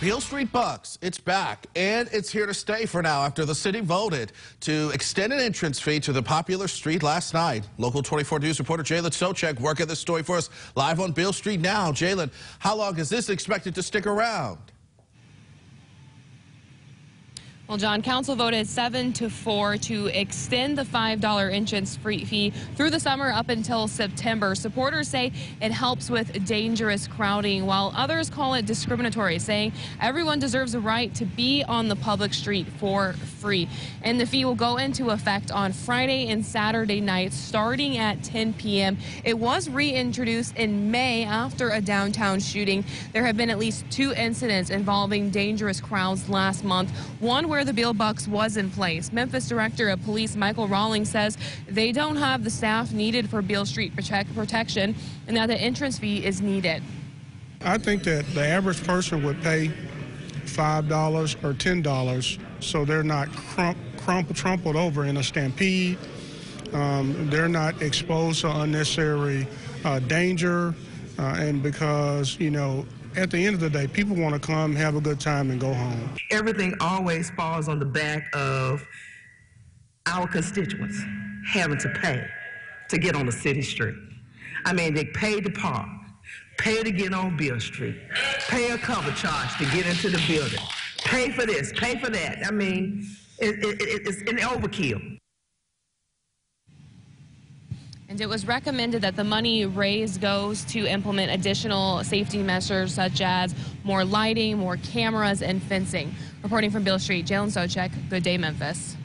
Beale Street Bucks, it's back, and it's here to stay for now after the city voted to extend an entrance fee to the popular street last night. Local 24 News reporter Jalen Socek working this story for us live on Beale Street now. Jalen, how long is this expected to stick around? Well, John, council voted 7-4 to extend the $5 entrance fee through the summer up until September. Supporters say it helps with dangerous crowding, while others call it discriminatory, saying everyone deserves a right to be on the public street for free. And the fee will go into effect on Friday and Saturday nights starting at 10 p.m. It was reintroduced in May after a downtown shooting. There have been at least 2 incidents involving dangerous crowds last month, one where the Beale Bucks was in place. Memphis Director of Police Michael Rawlings says they don't have the staff needed for Beale Street protection and that the entrance fee is needed. I think that the average person would pay $5 or $10 so they're not trampled over in a stampede. They're not exposed to unnecessary danger, and because, you know, at the end of the day, people want to come, have a good time, and go home. Everything always falls on the back of our constituents having to pay to get on the city street. I mean, they pay to park, pay to get on Beale Street, pay a cover charge to get into the building, pay for this, pay for that. I mean, it's an overkill. And it was recommended that the money raised goes to implement additional safety measures such as more lighting, more cameras, and fencing. Reporting from Beale Street, Jalen Socek, Good Day Memphis.